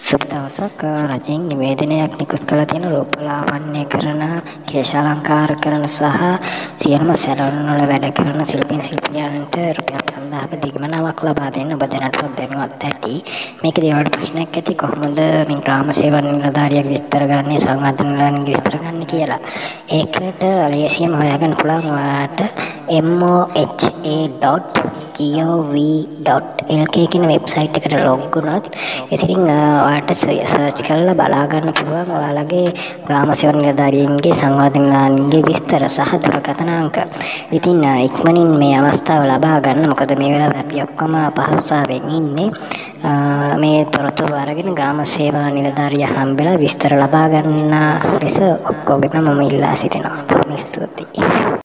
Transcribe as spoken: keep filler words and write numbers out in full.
සුබ දවසක්. රජයෙන් නිවේදනයක් නිකුත් කළ තියෙන රූපලාවන්‍ය කරන, කේශාලංකාර කරන සහ සියලුම සැලොන් වල වැඩ කරන ශිල්පීන් ශිල්පිනියන්ට රුපියල් පන්දාහක දිගමනාවක් ලබා දෙන්න ඔබ දැනටමත් දැනුවත් ඇති. මේකදී ඔයාලට ප්‍රශ්නයක් ඇති කොහොමද මේ ග්‍රාම සේවා නිලධාරියෙක් විස්තර ගන්නේ සංවර්ධන නිලධාරියෙක් විස්තර ගන්නේ කියලා. ඒකට ලේසියෙන්ම හොයාගන්න පුළුවන් ඔයාලට m o h a dot gov dot l k කියන වෙබ්සයිට් එකට ලොග් වුණොත් ඉතින් ඔයාලට සර්ච් කරලා බලා ගන්න පුළුවන් ඔයාලගේ ග්‍රාම සේවා නිලධාරියන්ගේ සංවර්ධන නිලධාරියන්ගේ විස්තර සහ දුරකථන අංක. ඉතින් ඉක්මනින් මේ අවස්ථාව ලබා ගන්න. මොකද මේ වෙලාවේ අපි ඔක්කොම අපහසුතාවයෙන් ඉන්නේ. මේ තොරතුරු අරගෙන ග්‍රාම සේවා නිලධාරිය හම්බෙලා විස්තර ලබා ගන්න ලෙස ඔක්කොගෙම මම ඉල්ලා සිටිනවා. බොහොම ස්තුතියි.